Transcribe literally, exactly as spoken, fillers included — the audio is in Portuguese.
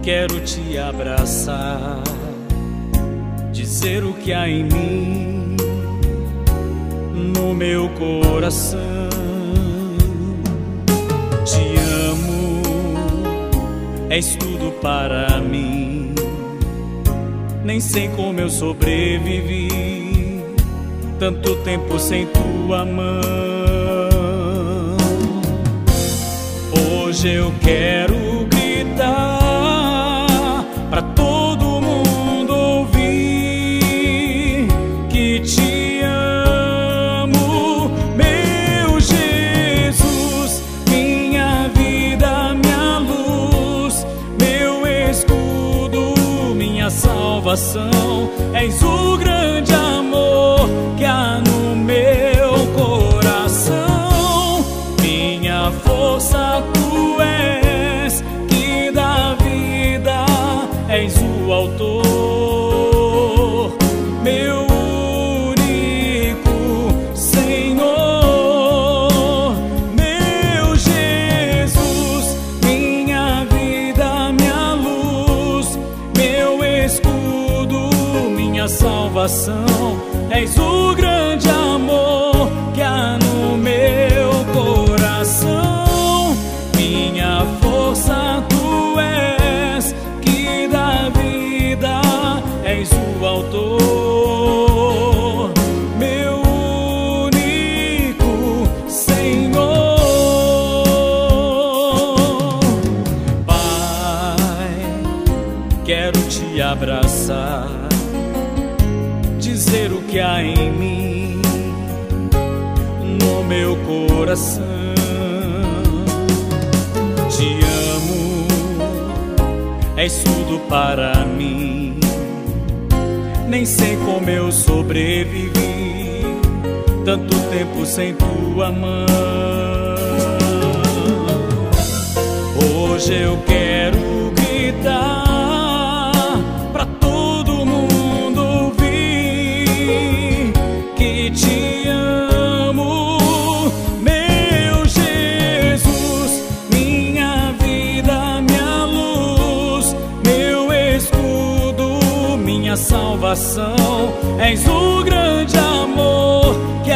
Quero te abraçar, dizer o que há em mim, no meu coração. Te amo, és tudo para mim. Nem sei como eu sobrevivi tanto tempo sem tua mão. Hoje eu quero gritar pra todo mundo ouvir que te amo, meu Jesus, minha vida, minha luz, meu escudo, minha salvação. És o grande amor que há no meu coração. Minha força tu és, que dá vida, és o autor, meu único Senhor. Meu Jesus, minha vida, minha luz, meu escudo, minha salvação. És o grande amor que há no meu coração. Minha força tu és, que dá vida, és o autor, meu único Senhor. Pai, quero te abraçar, dizer o que há em mim, no meu coração. Te amo, és tudo para mim. Nem sei como eu sobrevivi tanto tempo sem tua mão. Hoje eu quero gritar pra todo mundo ouvir que te amo, meu Jesus, minha vida, minha luz, meu escudo, minha salvação. És o grande amor